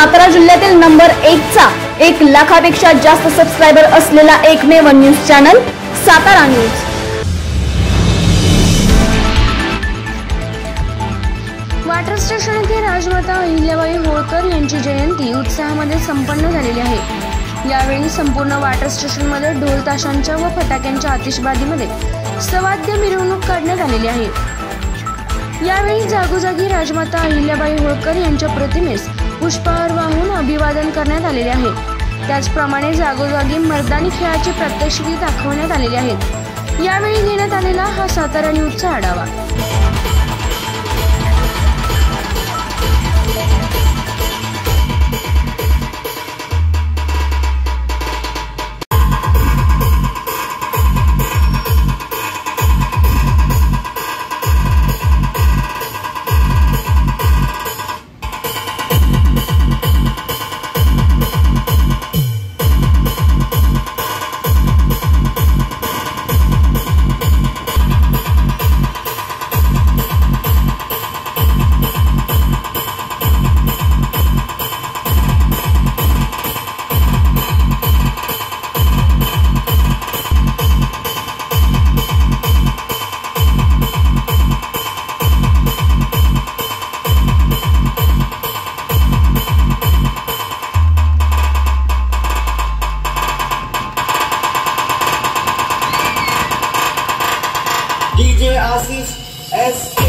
सातारा जिल्ह्यातील नंबर 1 चा 1 लाखापेक्षा जास्त सबस्क्रायबर असलेला एकमेव news channel Satara news. Water station येथे राजमाता अहिल्याबाई होळकर यांची जयंती उत्साहामध्ये संपन्न झालेली आहे। यावेळी संपूर्ण वॉटर स्टेशन मध्ये ढोल ताशांच्या व फटाक्यांच्या आतिषबाजीमध्ये सवाद्य मिरवणूक काढण्यात आलेली आहे। यावेळी जागोजागी राजमाता अहिल्याबाई होळकर यांच्या प्रतिमेस पुष्पहार वाहून अभिवादन करण्यात आलेले आहे। त्याचप्रमाणे जागोजागी मर्दानी खेळाची प्रात्यक्षिके दाखवण्यात आलेली आहेत। यावेळी घेण्यात आलेला हा सातारा न्यूजचा आढावा। DJ Asif SK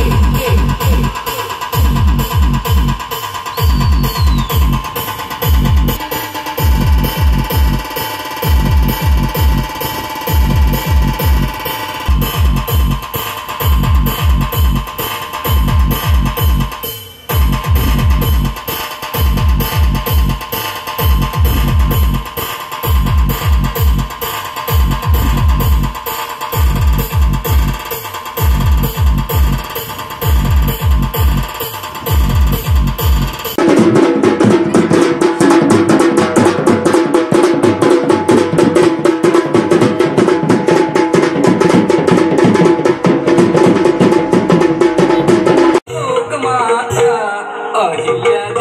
Ahilya